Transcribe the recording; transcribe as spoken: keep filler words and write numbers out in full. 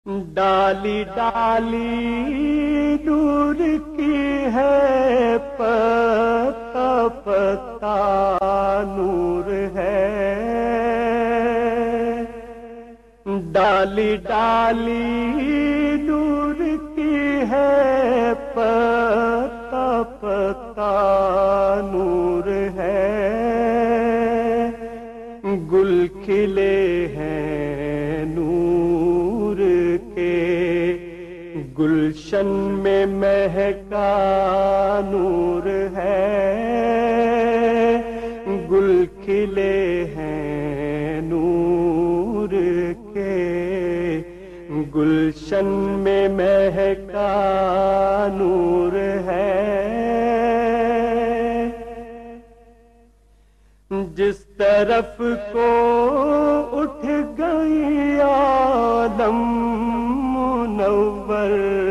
ڈالی ڈالی نور کی ہے، پتا پتا نور ہے، ڈالی ڈالی نور کی ہے، پتا پتا نور ہے، گل کھلے ہیں نور کے، گلشن میں مہکا نور ہے، گل کھلے ہیں نور کے، گلشن میں مہکا نور ہے، جس طرف کو اٹھ گئی عالم منور